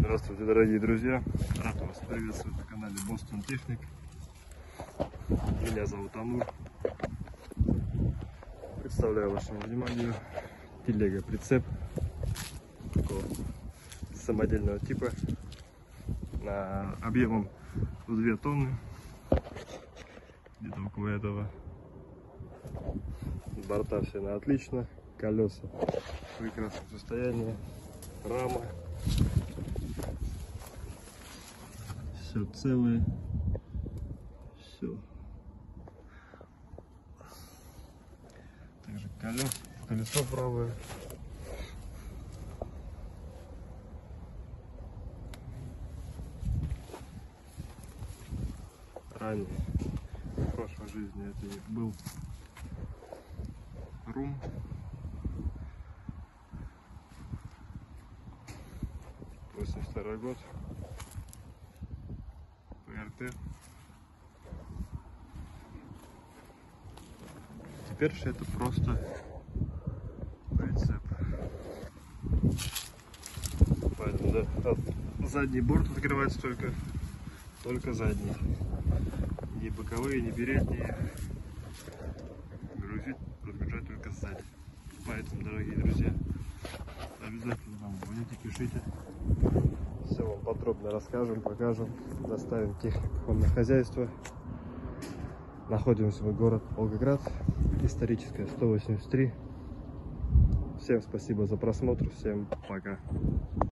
Здравствуйте, дорогие друзья! Рад вас приветствовать на канале Boston Technic. Меня зовут Амур. Представляю вашему вниманию телега-прицеп такого самодельного типа на объемом в 2 тонны. Где-то около этого. Борта все на отлично, колеса в прекрасном состоянии, рама. Все целое, все. Также колесо правое. Ранее, в прошлой жизни, это был рум. '82 год. ПРТ. Теперь же это просто прицеп. Поэтому, да, задний борт открывается только задний. Ни боковые, ни передние. Разгружать только сзади. Поэтому, дорогие друзья, обязательно нам звоните, пишите. Все вам подробно расскажем, покажем, доставим технику вам на хозяйство. Находимся мы город Волгоград, историческая 183. Всем спасибо за просмотр, всем пока.